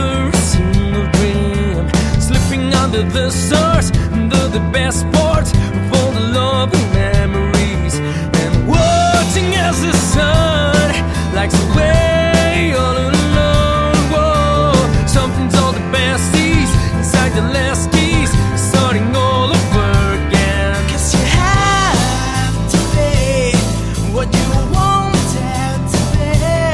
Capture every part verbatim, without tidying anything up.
never a single dream, slipping under the stars, under the best parts of all the love and memories, and watching as the sun lights away all alone. Whoa, something told the besties inside the last keys, starting all over again. Cause you have to be what you wanted to be.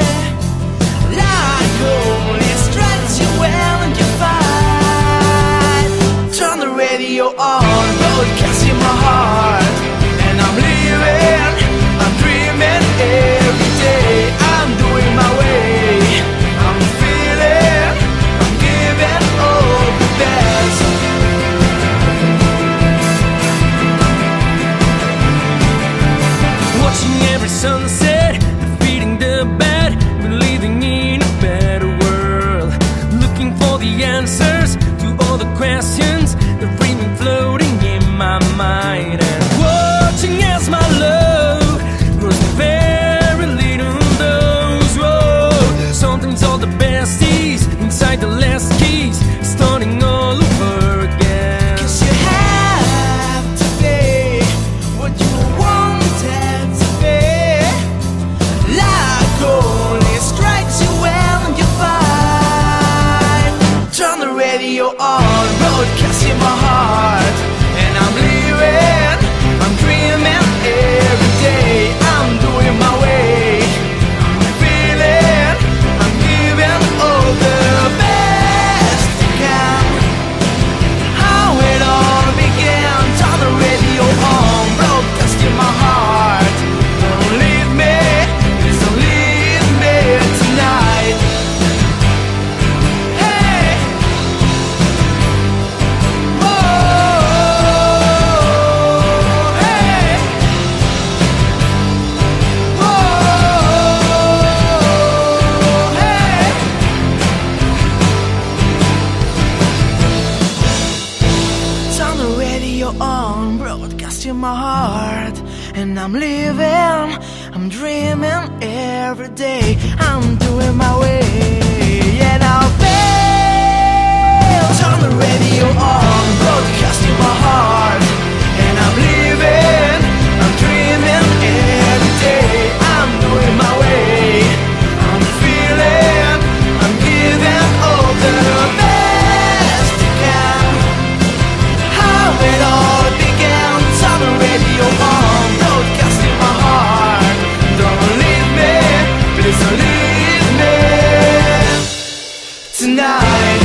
Like only strikes you well and you fight. Turn the radio on, broadcasting my heart, and I'm living, I'm dreaming every day. I'm doing my way, I'm feeling, I'm giving all the best. Watching every sunset, defeating the bad, believing in a better world, looking for the answers to all the questions that remain floating in my mind, and watching as my love grows to very little dose. Whoa, something told the besties inside the last keys, starting all over again. Cause you have to be what you wanted to be. Like only strikes you well and you fight. Turn the radio on, broadcasting my heart, and I'm living, I'm dreaming every day. I'm doing my way, I'm feeling, I'm giving all the best I can. How it all began. Turn the radio on, broadcasting my heart. Don't leave me, please don't leave me tonight. Hey, oh, hey, oh, hey. Turn the radio on, broadcasting my heart, and I'm living, I'm dreaming every day. I'm doing my way, and I'll fail. Turn the radio on, broadcasting my heart, and I'm living, I'm dreaming every day. I'm doing my way, I'm feeling, I'm giving all the best I can. How it all began. Turn the radio on, broadcasting my heart. Don't leave me, please don't leave me tonight.